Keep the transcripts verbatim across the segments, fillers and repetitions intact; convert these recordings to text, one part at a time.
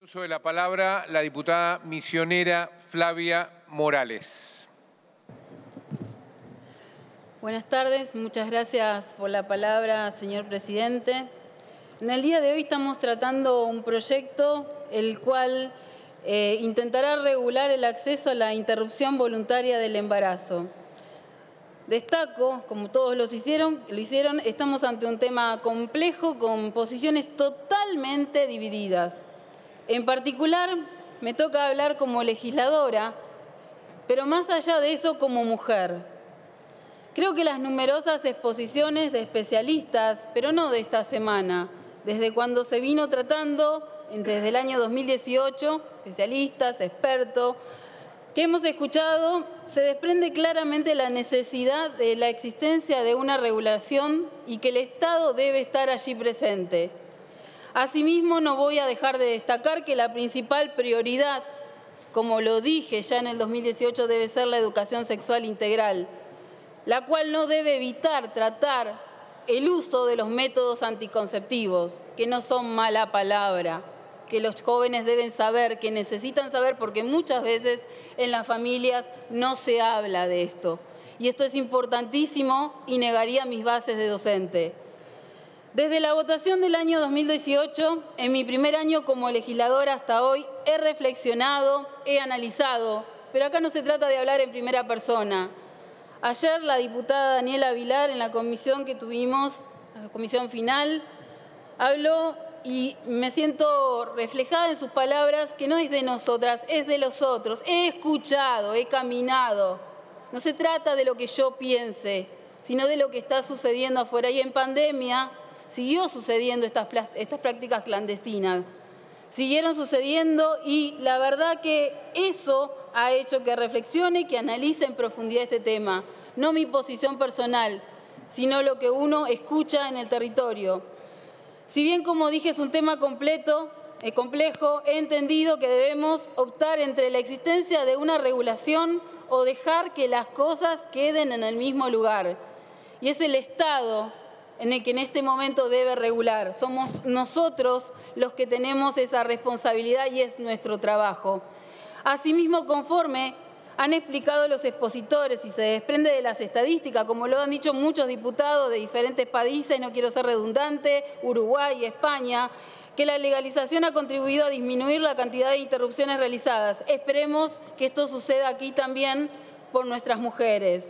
Uso de la palabra la diputada misionera Flavia Morales. Buenas tardes, muchas gracias por la palabra, señor presidente. En el día de hoy estamos tratando un proyecto el cual eh, intentará regular el acceso a la interrupción voluntaria del embarazo. Destaco, como todos los hicieron, lo hicieron, estamos ante un tema complejo con posiciones totalmente divididas. En particular, me toca hablar como legisladora, pero más allá de eso, como mujer. Creo que las numerosas exposiciones de especialistas, pero no de esta semana, desde cuando se vino tratando, desde el año dos mil dieciocho, especialistas, expertos, que hemos escuchado, se desprende claramente la necesidad de la existencia de una regulación y que el Estado debe estar allí presente. Asimismo, no voy a dejar de destacar que la principal prioridad, como lo dije ya en el dos mil dieciocho, debe ser la educación sexual integral, la cual no debe evitar tratar el uso de los métodos anticonceptivos, que no son mala palabra, que los jóvenes deben saber, que necesitan saber, porque muchas veces en las familias no se habla de esto. Y esto es importantísimo y negaría mis bases de docente. Desde la votación del año dos mil dieciocho, en mi primer año como legisladora hasta hoy, he reflexionado, he analizado, pero acá no se trata de hablar en primera persona. Ayer la diputada Daniela Vilar, en la comisión que tuvimos, la comisión final, habló y me siento reflejada en sus palabras, que no es de nosotras, es de los otros. He escuchado, he caminado. No se trata de lo que yo piense, sino de lo que está sucediendo afuera. Y en pandemia siguió sucediendo estas, estas prácticas clandestinas. Siguieron sucediendo y la verdad que eso ha hecho que reflexione, que analice en profundidad este tema. No mi posición personal, sino lo que uno escucha en el territorio. Si bien, como dije, es un tema completo, eh, complejo, he entendido que debemos optar entre la existencia de una regulación o dejar que las cosas queden en el mismo lugar. Y es el Estado en el que en este momento debe regular. Somos nosotros los que tenemos esa responsabilidad y es nuestro trabajo. Asimismo, conforme han explicado los expositores y se desprende de las estadísticas, como lo han dicho muchos diputados de diferentes países, no quiero ser redundante, Uruguay, España, que la legalización ha contribuido a disminuir la cantidad de interrupciones realizadas. Esperemos que esto suceda aquí también por nuestras mujeres.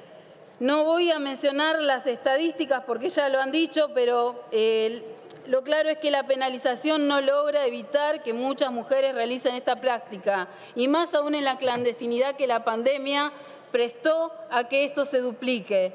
No voy a mencionar las estadísticas porque ya lo han dicho, pero eh, lo claro es que la penalización no logra evitar que muchas mujeres realicen esta práctica, y más aún en la clandestinidad que la pandemia prestó a que esto se duplique.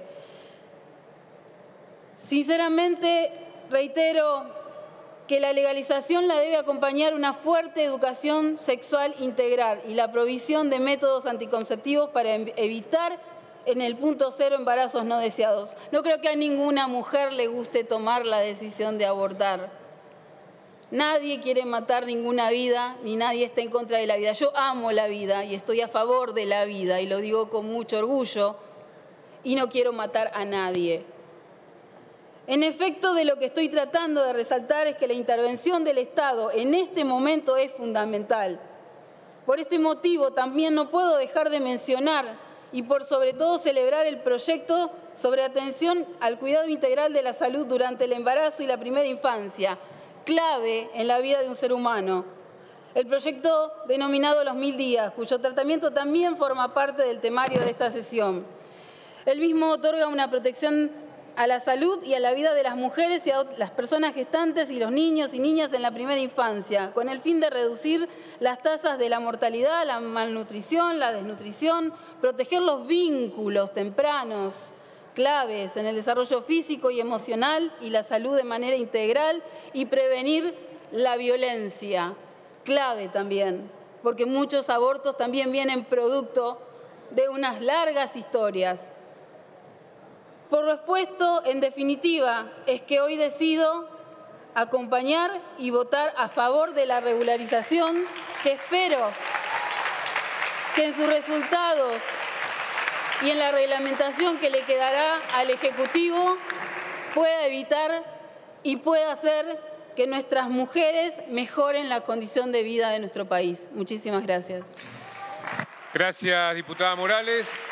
Sinceramente, reitero que la legalización la debe acompañar una fuerte educación sexual integral y la provisión de métodos anticonceptivos para evitar en el punto cero embarazos no deseados. No creo que a ninguna mujer le guste tomar la decisión de abortar. Nadie quiere matar ninguna vida, ni nadie está en contra de la vida. Yo amo la vida y estoy a favor de la vida, y lo digo con mucho orgullo, y no quiero matar a nadie. En efecto, de lo que estoy tratando de resaltar es que la intervención del Estado en este momento es fundamental. Por este motivo, también no puedo dejar de mencionar y por sobre todo celebrar el proyecto sobre atención al cuidado integral de la salud durante el embarazo y la primera infancia, clave en la vida de un ser humano. El proyecto denominado Los Mil Días, cuyo tratamiento también forma parte del temario de esta sesión. El mismo otorga una protección a la salud y a la vida de las mujeres y a las personas gestantes y los niños y niñas en la primera infancia, con el fin de reducir las tasas de la mortalidad, la malnutrición, la desnutrición, proteger los vínculos tempranos, claves en el desarrollo físico y emocional y la salud de manera integral, y prevenir la violencia, clave también, porque muchos abortos también vienen producto de unas largas historias. Por lo expuesto, en definitiva, es que hoy decido acompañar y votar a favor de la regularización, que espero que en sus resultados y en la reglamentación que le quedará al Ejecutivo pueda evitar y pueda ser que nuestras mujeres mejoren la condición de vida de nuestro país. Muchísimas gracias. Gracias, diputada Morales.